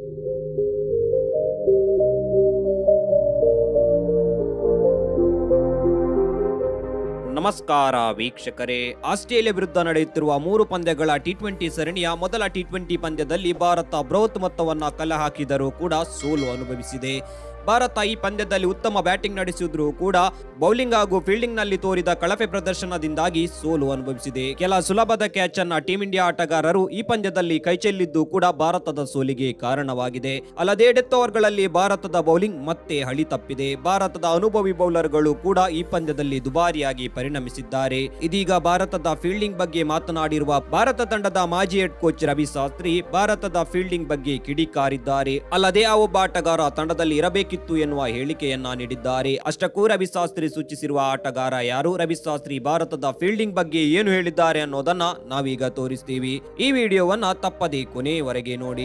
ನಮಸ್ಕಾರ ವೀಕ್ಷಕರೇ, ಆಸ್ಟ್ರೇಲಿಯಾ ವಿರುದ್ಧ ನಡೆಯುತ್ತಿರುವ 3 ಪಂದ್ಯಗಳ ಟಿ20 ಸರಣಿಯ ಮೊದಲ ಟಿ20 ಪಂದ್ಯದಲ್ಲಿ ಭಾರತ ಬೃಹತ್ ಮೊತ್ತವನ್ನು ಕಲೆ ಹಾಕಿದರೂ ಕೂಡ ಸೋಲು ಅನುಭವಿಸಿದೆ. ಭಾರತ ಈ ಪಂದ್ಯದಲ್ಲಿ ಉತ್ತಮ ಬ್ಯಾಟಿಂಗ್ ನಡೆಸಿದ್ರೂ ಕೂಡ ಬೌಲಿಂಗ್ ಹಾಗೂ ಫೀಲ್ಡಿಂಗ್ ನಲ್ಲಿ ತೋರಿದ ಕಳಪೆ ಪ್ರದರ್ಶನದಿಂದಾಗಿ ಸೋಲು ಅನುಭವಿಸಿದೆ. ಕೆಲ ಸುಲಭದ ಕ್ಯಾಚ್ ಅನ್ನ ಟೀಂ ಇಂಡಿಯಾ ಆಟಗಾರರು ಈ ಪಂದ್ಯದಲ್ಲಿ ಕೈಚೆಲ್ಲಿದ್ದು ಕೂಡ ಭಾರತದ ಸೋಲಿಗೆ ಕಾರಣವಾಗಿದೆ. ಅಲ್ಲದೆ ಡೆತ್ ಓವರ್ಗಳಲ್ಲಿ ಭಾರತದ ಬೌಲಿಂಗ್ ಮತ್ತೆ ಹಳಿ ತಪ್ಪಿದೆ. ಭಾರತದ ಅನುಭವಿ ಬೌಲರ್ಗಳು ಕೂಡ ಈ ಪಂದ್ಯದಲ್ಲಿ ದುಬಾರಿಯಾಗಿ ಪರಿಣಮಿಸಿದ್ದಾರೆ. ಇದೀಗ ಭಾರತದ ಫೀಲ್ಡಿಂಗ್ ಬಗ್ಗೆ ಮಾತನಾಡಿರುವ ಭಾರತ ತಂಡದ ಮಾಜಿ ಹೆಡ್ ಕೋಚ್ ರವಿ ಶಾಸ್ತ್ರಿ ಭಾರತದ ಫೀಲ್ಡಿಂಗ್ ಬಗ್ಗೆ ಕಿಡಿಕಾರಿದ್ದಾರೆ. ಅಲ್ಲದೆ ಆ ಒಬ್ಬ ಆಟಗಾರ ತಂಡದಲ್ಲಿ ಇರಬೇಕು ಎನ್ನುವ ಹೇಳಿಕೆಯನ್ನ ನೀಡಿದ್ದಾರೆ. ಅಷ್ಟಕ್ಕೂ ರವಿ ಶಾಸ್ತ್ರಿ ಸೂಚಿಸಿರುವ ಆಟಗಾರ ಯಾರು, ರವಿ ಶಾಸ್ತ್ರಿ ಭಾರತದ ಫೀಲ್ಡಿಂಗ್ ಬಗ್ಗೆ ಏನು ಹೇಳಿದ್ದಾರೆ ಅನ್ನೋದನ್ನ ನಾವೀಗ ತೋರಿಸ್ತೀವಿ. ಈ ವಿಡಿಯೋವನ್ನ ತಪ್ಪದೇ ಕೊನೆಯವರೆಗೆ ನೋಡಿ.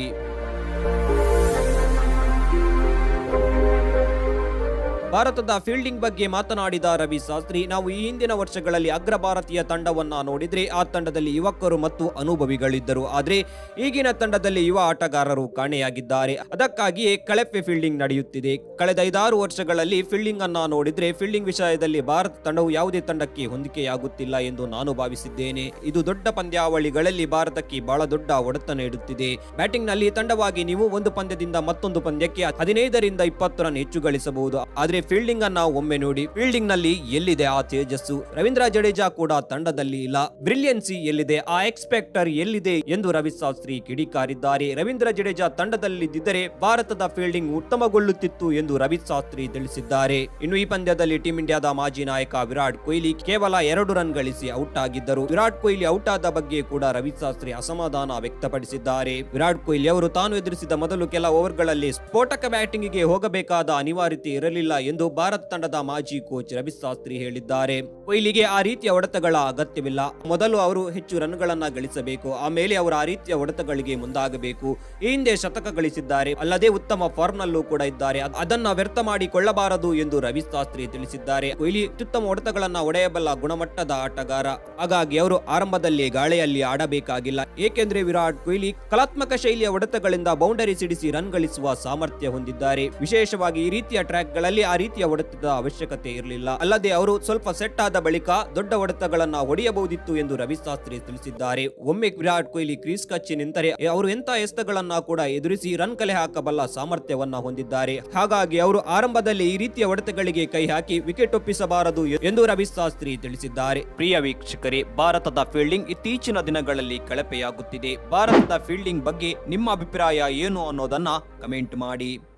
ಭಾರತದ ಫೀಲ್ಡಿಂಗ್ ಬಗ್ಗೆ ಮಾತನಾಡಿದ ರವಿ ಶಾಸ್ತ್ರಿ, ನಾವು ಈ ಹಿಂದಿನ ವರ್ಷಗಳಲ್ಲಿ ಅಗ್ರ ಭಾರತೀಯ ತಂಡವನ್ನ ನೋಡಿದ್ರೆ ಆ ತಂಡದಲ್ಲಿ ಯುವಕರು ಮತ್ತು ಅನುಭವಿಗಳಿದ್ದರು. ಆದ್ರೆ ಈಗಿನ ತಂಡದಲ್ಲಿ ಯುವ ಆಟಗಾರರು ಕಾಣೆಯಾಗಿದ್ದಾರೆ. ಅದಕ್ಕಾಗಿಯೇ ಕಳಪೆ ಫೀಲ್ಡಿಂಗ್ ನಡೆಯುತ್ತಿದೆ. ಕಳೆದ 5-6 ವರ್ಷಗಳಲ್ಲಿ ಫೀಲ್ಡಿಂಗ್ ಅನ್ನ ನೋಡಿದ್ರೆ ಫೀಲ್ಡಿಂಗ್ ವಿಷಯದಲ್ಲಿ ಭಾರತ ತಂಡವು ಯಾವುದೇ ತಂಡಕ್ಕೆ ಹೊಂದಿಕೆಯಾಗುತ್ತಿಲ್ಲ ಎಂದು ನಾನು ಭಾವಿಸಿದ್ದೇನೆ. ಇದು ದೊಡ್ಡ ಪಂದ್ಯಾವಳಿಗಳಲ್ಲಿ ಭಾರತಕ್ಕೆ ಬಹಳ ದೊಡ್ಡ ಹೊಡೆತ ನೀಡುತ್ತಿದೆ. ಬ್ಯಾಟಿಂಗ್ ನಲ್ಲಿ ತಂಡವಾಗಿ ನೀವು ಒಂದು ಪಂದ್ಯದಿಂದ ಮತ್ತೊಂದು ಪಂದ್ಯಕ್ಕೆ 15 ರಿಂದ 20 ರನ್ ಹೆಚ್ಚು ಗಳಿಸಬಹುದು. ಆದ್ರೆ ಫೀಲ್ಡಿಂಗ್ ಅನ್ನ ಒಮ್ಮೆ ನೋಡಿ, ಫೀಲ್ಡಿಂಗ್ ನಲ್ಲಿ ಎಲ್ಲಿದೆ ಆ ತೇಜಸ್ಸು? ರವೀಂದ್ರ ಜಡೇಜಾ ಕೂಡ ತಂಡದಲ್ಲಿ ಇಲ್ಲ. ಬ್ರಿಲಿಯನ್ಸಿ ಎಲ್ಲಿದೆ? ಆ ಎಕ್ಸ್ಪೆಕ್ಟರ್ ಎಲ್ಲಿದೆ ಎಂದು ರವಿ ಶಾಸ್ತ್ರಿ ಕಿಡಿಕಾರಿದ್ದಾರೆ. ರವೀಂದ್ರ ಜಡೇಜಾ ತಂಡದಲ್ಲಿದ್ದರೆ ಭಾರತದ ಫೀಲ್ಡಿಂಗ್ ಉತ್ತಮಗೊಳ್ಳುತ್ತಿತ್ತು ಎಂದು ರವಿ ಶಾಸ್ತ್ರಿ ತಿಳಿಸಿದ್ದಾರೆ. ಇನ್ನು ಈ ಪಂದ್ಯದಲ್ಲಿ ಟೀಂ ಇಂಡಿಯಾದ ಮಾಜಿ ನಾಯಕ ವಿರಾಟ್ ಕೊಹ್ಲಿ ಕೇವಲ 2 ರನ್ ಗಳಿಸಿ ಔಟ್ ಆಗಿದ್ದರು. ವಿರಾಟ್ ಕೊಹ್ಲಿ ಔಟ್ ಆದ ಬಗ್ಗೆ ಕೂಡ ರವಿ ಶಾಸ್ತ್ರಿ ಅಸಮಾಧಾನ ವ್ಯಕ್ತಪಡಿಸಿದ್ದಾರೆ. ವಿರಾಟ್ ಕೊಹ್ಲಿ ಅವರು ತಾನು ಎದುರಿಸಿದ ಮೊದಲು ಕೆಲ ಓವರ್ಗಳಲ್ಲಿ ಸ್ಫೋಟಕ ಬ್ಯಾಟಿಂಗ್ ಗೆ ಹೋಗಬೇಕಾದ ಅನಿವಾರ್ಯತೆ ಇರಲಿಲ್ಲ ಎಂದು ಭಾರತ ತಂಡದ ಮಾಜಿ ಕೋಚ್ ರವಿ ಶಾಸ್ತ್ರಿ ಹೇಳಿದ್ದಾರೆ. ಕೊಹ್ಲಿಗೆ ಆ ರೀತಿಯ ಹೊಡೆತಗಳ ಅಗತ್ಯವಿಲ್ಲ. ಮೊದಲು ಅವರು ಹೆಚ್ಚು ರನ್ಗಳನ್ನ ಗಳಿಸಬೇಕು, ಆಮೇಲೆ ಅವರು ಆ ರೀತಿಯ ಹೊಡೆತಗಳಿಗೆ ಮುಂದಾಗಬೇಕು. ಈ ಹಿಂದೆ ಶತಕ ಗಳಿಸಿದ್ದಾರೆ, ಅಲ್ಲದೆ ಉತ್ತಮ ಫಾರ್ಮ್ ನಲ್ಲೂ ಕೂಡ ಇದ್ದಾರೆ. ಅದನ್ನ ವ್ಯರ್ಥ ಮಾಡಿಕೊಳ್ಳಬಾರದು ಎಂದು ರವಿ ಶಾಸ್ತ್ರಿ ತಿಳಿಸಿದ್ದಾರೆ. ಕೊಹ್ಲಿ ಅತ್ಯುತ್ತಮ ಹೊಡೆತಗಳನ್ನ ಹೊಡೆಯಬಲ್ಲ ಗುಣಮಟ್ಟದ ಆಟಗಾರ. ಹಾಗಾಗಿ ಅವರು ಆರಂಭದಲ್ಲಿ ಗಾಳಿಯಲ್ಲಿ ಆಡಬೇಕಾಗಿಲ್ಲ. ಏಕೆಂದ್ರೆ ವಿರಾಟ್ ಕೊಹ್ಲಿ ಕಲಾತ್ಮಕ ಶೈಲಿಯ ಹೊಡೆತಗಳಿಂದ ಬೌಂಡರಿ ಸಿಡಿಸಿ ರನ್ ಗಳಿಸುವ ಸಾಮರ್ಥ್ಯ ಹೊಂದಿದ್ದಾರೆ. ವಿಶೇಷವಾಗಿ ಈ ರೀತಿಯ ಟ್ರ್ಯಾಕ್ ಗಳಲ್ಲಿ ಆ ರೀತಿಯ ಹೊಡೆತದ ಅವಶ್ಯಕತೆ ಇರಲಿಲ್ಲ. ಅಲ್ಲದೆ ಅವರು ಸ್ವಲ್ಪ ಸೆಟ್ ಆದ ಬಳಿಕ ದೊಡ್ಡ ಹೊಡೆತಗಳನ್ನ ಹೊಡೆಯಬಹುದಿತ್ತು ಎಂದು ರವಿ ಶಾಸ್ತ್ರಿ ತಿಳಿಸಿದ್ದಾರೆ. ಒಮ್ಮೆ ವಿರಾಟ್ ಕೊಹ್ಲಿ ಕ್ರೀಸ್ ಕಚ್ಚಿ ನಿಂತರೆ ಅವರು ಎಂತ ಎಸೆತಗಳನ್ನ ಕೂಡ ಎದುರಿಸಿ ರನ್ ಕಲೆ ಹಾಕಬಲ್ಲ ಸಾಮರ್ಥ್ಯವನ್ನ ಹೊಂದಿದ್ದಾರೆ. ಹಾಗಾಗಿ ಅವರು ಆರಂಭದಲ್ಲಿ ಈ ರೀತಿಯ ಹೊಡೆತಗಳಿಗೆ ಕೈ ಹಾಕಿ ವಿಕೆಟ್ ಒಪ್ಪಿಸಬಾರದು ಎಂದು ರವಿ ಶಾಸ್ತ್ರಿ ತಿಳಿಸಿದ್ದಾರೆ. ಪ್ರಿಯ ವೀಕ್ಷಕರೇ, ಭಾರತದ ಫೀಲ್ಡಿಂಗ್ ಇತ್ತೀಚಿನ ದಿನಗಳಲ್ಲಿ ಕಳಪೆಯಾಗುತ್ತಿದೆ. ಭಾರತದ ಫೀಲ್ಡಿಂಗ್ ಬಗ್ಗೆ ನಿಮ್ಮ ಅಭಿಪ್ರಾಯ ಏನು ಅನ್ನೋದನ್ನ ಕಮೆಂಟ್ ಮಾಡಿ.